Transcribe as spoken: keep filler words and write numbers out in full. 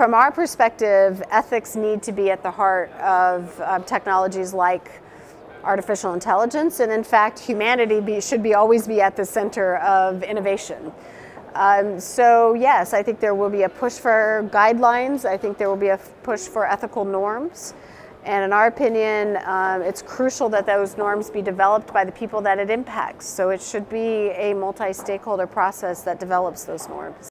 from our perspective, ethics need to be at the heart of uh, technologies like artificial intelligence, and in fact, humanity be, should be always be at the center of innovation. Um, so yes, I think there will be a push for guidelines. I think there will be a push for ethical norms. And in our opinion, um, it's crucial that those norms be developed by the people that it impacts. So it should be a multi-stakeholder process that develops those norms.